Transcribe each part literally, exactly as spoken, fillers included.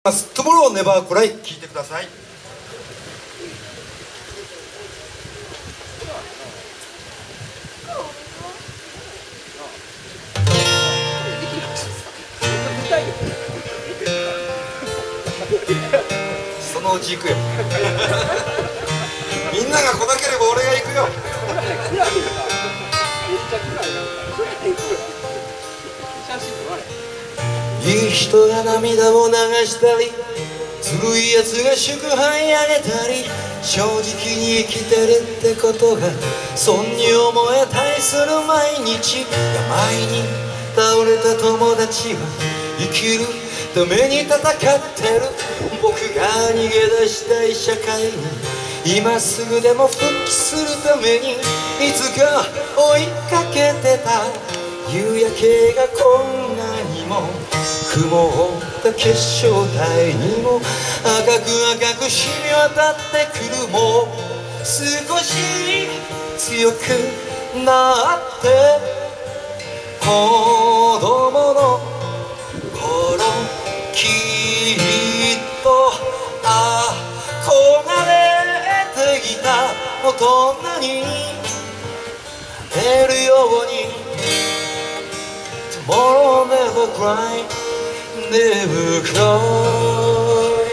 Tomorrow Never Cry 聴いてください。そのうち行くよ。みんなが来なければ俺が行くよ。いい人が涙を流したり、ずるいやつが祝杯あげたり、正直に生きてるってことが損に思えたりする毎日。病に倒れた友達は生きるために戦ってる。僕が逃げ出したい社会に今すぐでも復帰するために、いつか追いかけてた夕焼けがこんなにも雲を追った結晶体にも赤く赤く染み渡ってくる。もう少し強くなって子供の頃きっと憧れていた大人になるように。Tomorrow never cry, never cry.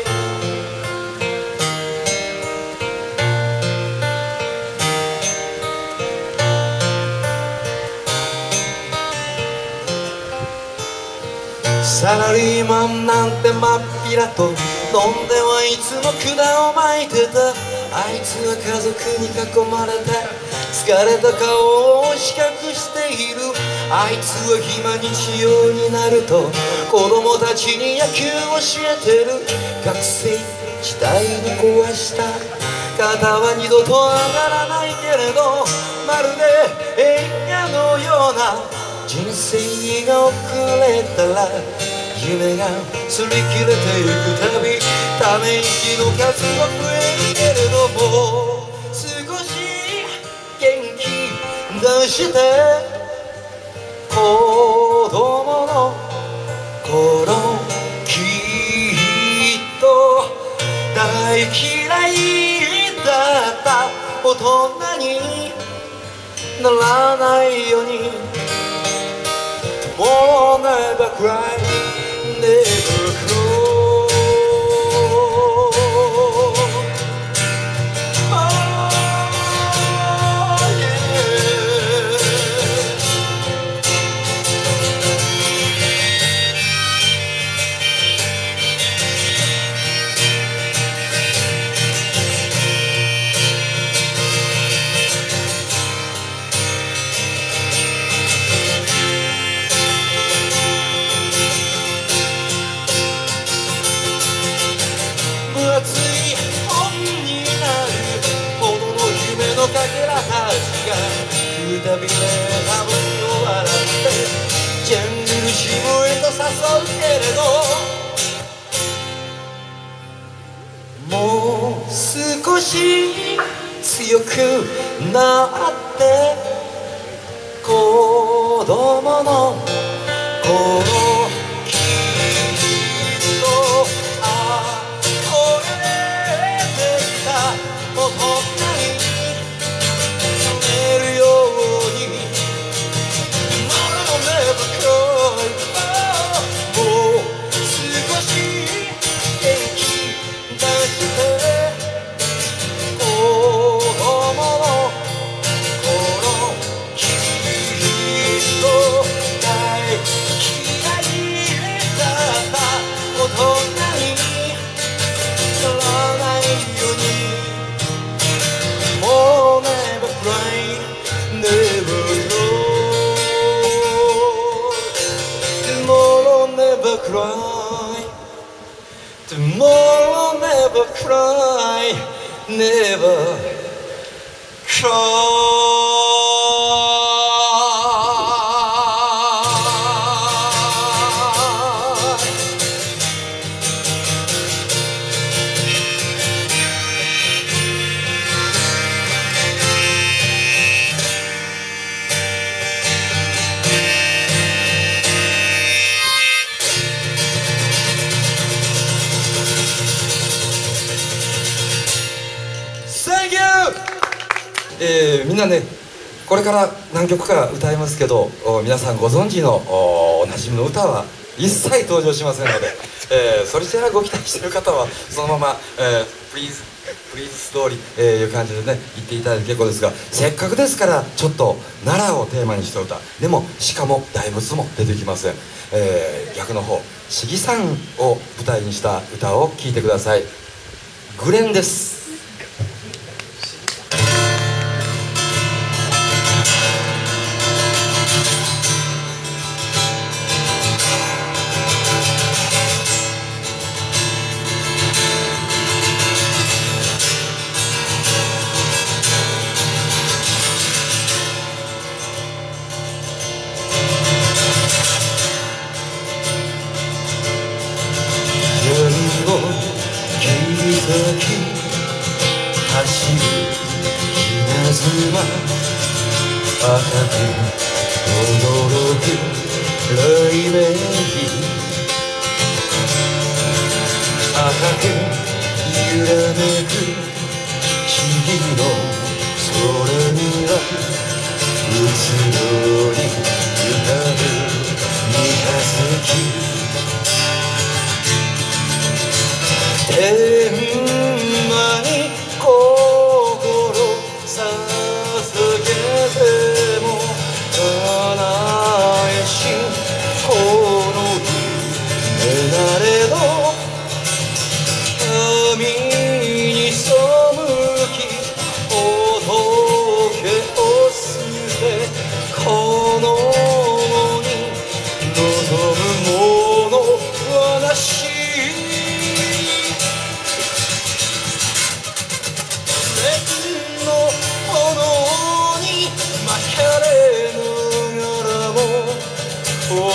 サラリーマンなんてまっぴらと飲んではいつも管を巻いてた。あいつは家族に囲まれて疲れた顔を四角している。あいつは暇日曜になると子供たちに野球を教えてる。学生時代に壊した肩は二度と上がらないけれど、まるで映画のような人生が遅れたら夢が擦り切れてゆくたびため息の数は増えるけれども、少し元気出して子供の頃きっと大嫌いだった大人にならないように。 Tomorrow never cry, never cry.かけらたちが食うたびで多分を笑ってジャングルシムへと誘うけれど、もう少し強くなって子供の頃きっと憧れてきた大人にcry. Tomorrow never cry, never cry. 「 えー、みんなねこれから何曲か歌いますけど、皆さんご存知の お, おなじみの歌は一切登場しませんので、えー、それじゃあご期待している方はそのまま「えー、プリーズプリーズストーリー」えー、いう感じでね言っていただいて結構ですが、せっかくですからちょっと奈良をテーマにした歌でもしかも大仏も出てきません、えー、逆の方市議山を舞台にした歌を聴いてください。グレンです。走る稲妻赤く驚く雷鳴赤く揺らめく霧の空にはうつろに浮かぶ三日月天満に心捧げても叶えしこの夢なれど神に背き仏を捨てこの世に望むものはなしお前の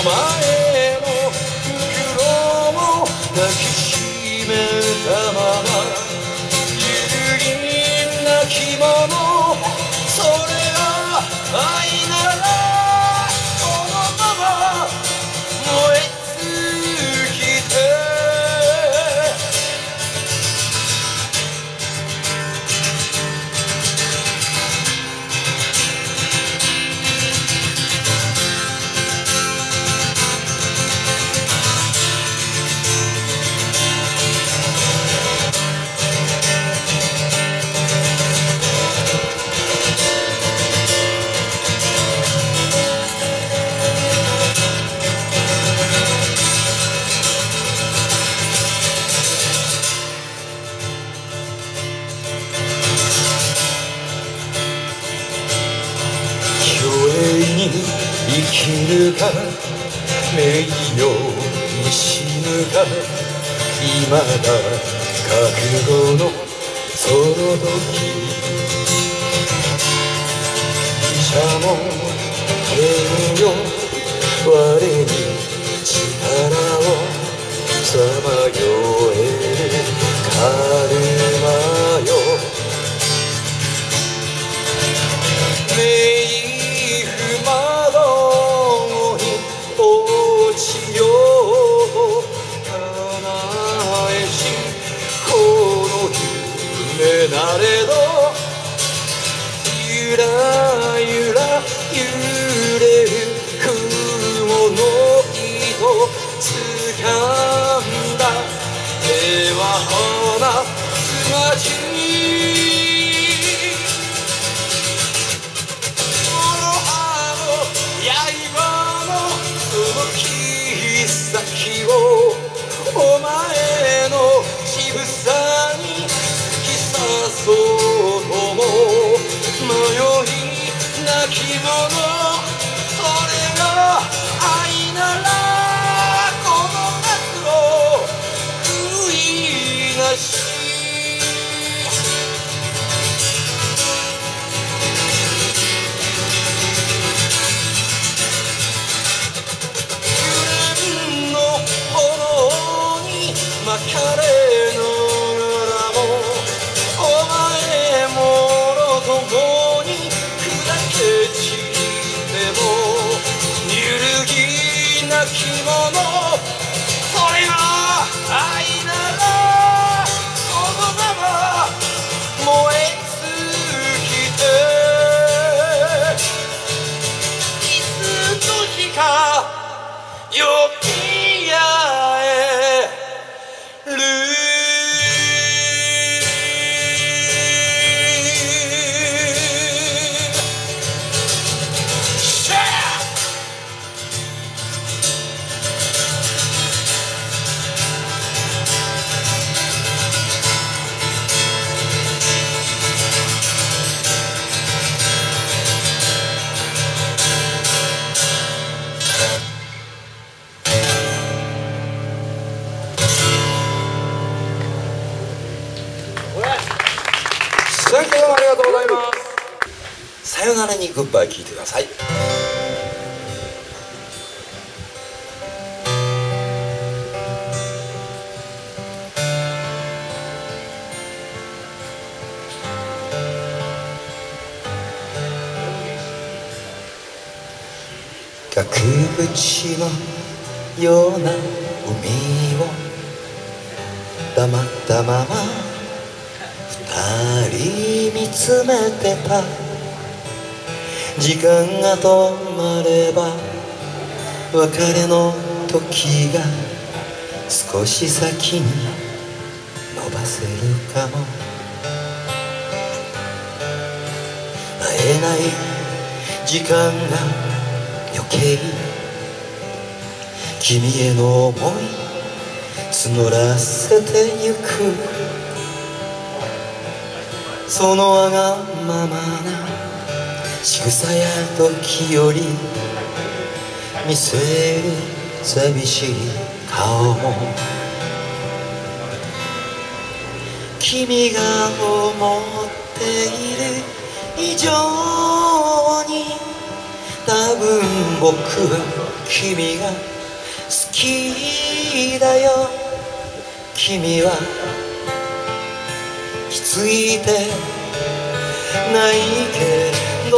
袋も抱きしめたまま揺るぎなきものそれが愛ならこのまま燃え尽きて生きるか名誉に死ぬか今だ覚悟のその時医者も天よ我に力をさまよえるカルマよなれどゆらゆら揺れる雲の糸掴んだ平和な砂地この葉の刃のその切っ先をお前の乳房にそうとも迷いなきものそれが愛ならこの夏を悔いなし紅の炎に巻かれきものそれが愛ならさん今日もありがとうございます。 さよならにグッバイ聞いてください。額縁のような海を黙ったまま二人見つめてた。時間が止まれば別れの時が少し先に伸ばせるかも。会えない時間が余計君への想い募らせてゆく。そのわがままな仕草や時より見せる寂しい顔も君が思っている以上に多分僕は君が好きだよ。君は気づいてないけど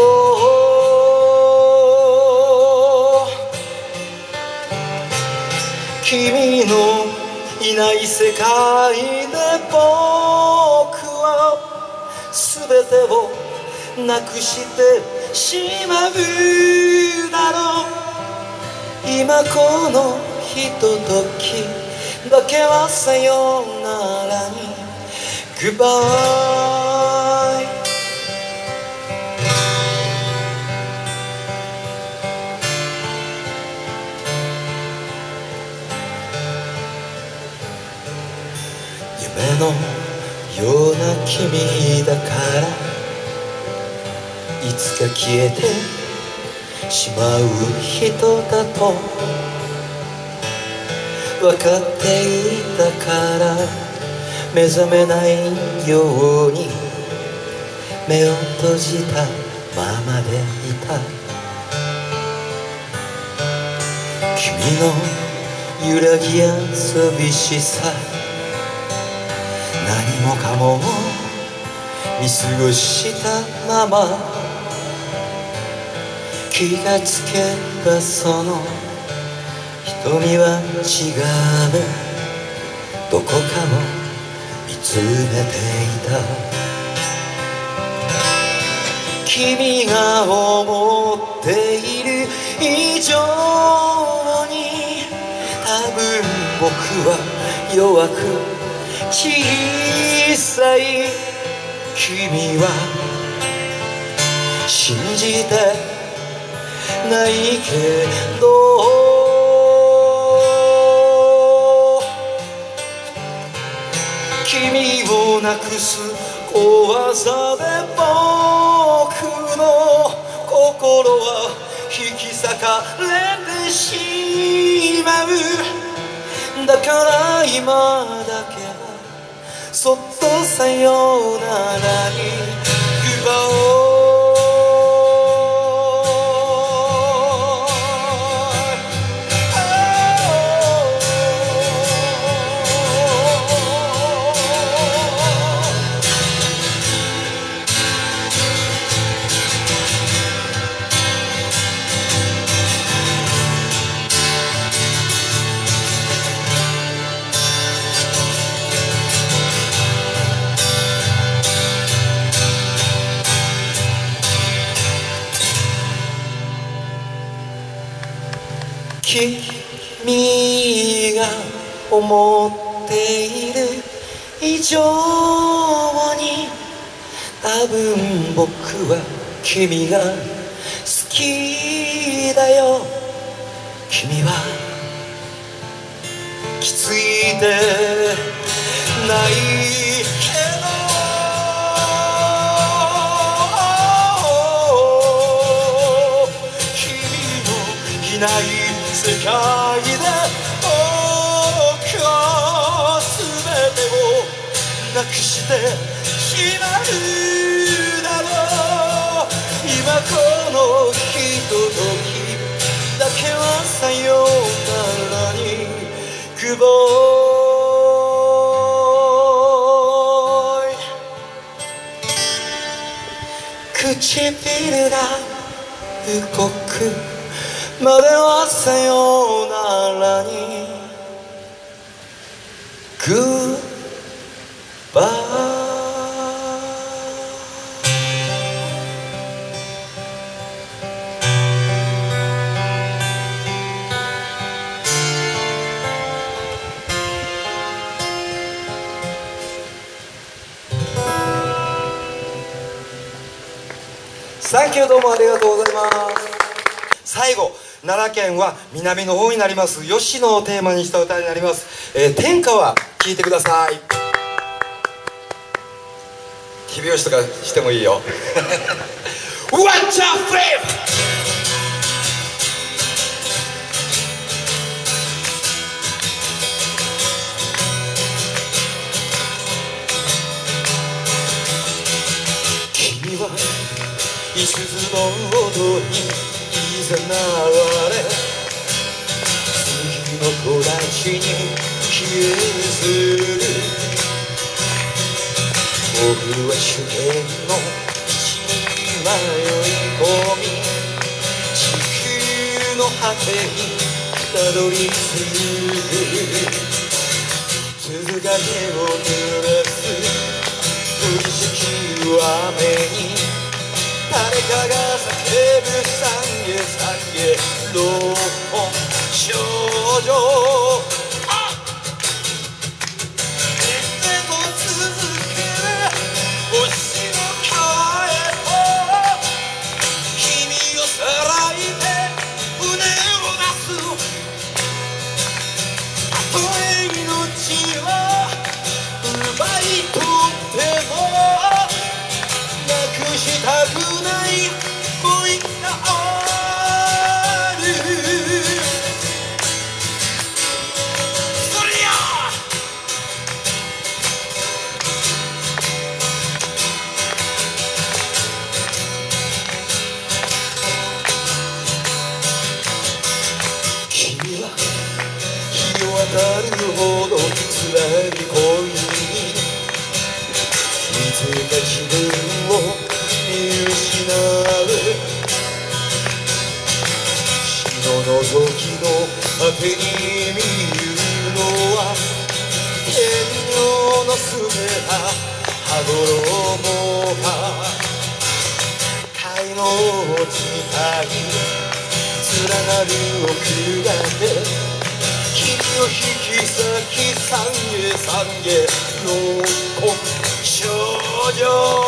君のいない世界で僕は全てをなくしてしまうだろう。今このひとときだけはさよならにグッバイ。夢のような君だからいつか消えてしまう人だと分かっていたから目覚めないように目を閉じたままでいた。君の揺らぎや寂しさ何もかも見過ごしたまま気がつけばその瞳は違うどこかを見つめていた。君が思っている以上に多分僕は弱く小さい。君は信じてないけど君をなくす怖さで僕の心は引き裂かれてしまう。だから今だけはそっとさよならにグッバイ。君が思っている以上に多分僕は君が好きだよ。君は気づいてないけど君のいない世界で僕は全てをなくしてしまるだろう。今このひとときだけはさよならにくぼい。唇が動くまではさよならにグッバイ。サンキュー、どうもありがとうございます。最後、奈良県は南の方になります吉野をテーマにした歌になります、えー、天下は聴いてください。手拍子とかしてもいいよ。ワンチャンフレームいすゞの音にいざなわれ次の子たちに消えずる。僕は主権の道に迷い込み地球の果てにたどり着く。鈴が手を濡らす降りしきる雨に誰かが叫ぶさんげさんげロー少女夢と続け星の川へと君をさらいで胸を出す。たとえ命を奪い取ってもなくしたくない恋がある。そりゃ君は日を渡るほど辛い恋にいつか自分を見失う。日の覗きの果てに見るのは天女のすべた羽衣が貝の地帯連なる奥がで君を引き裂きさんげさんげの少女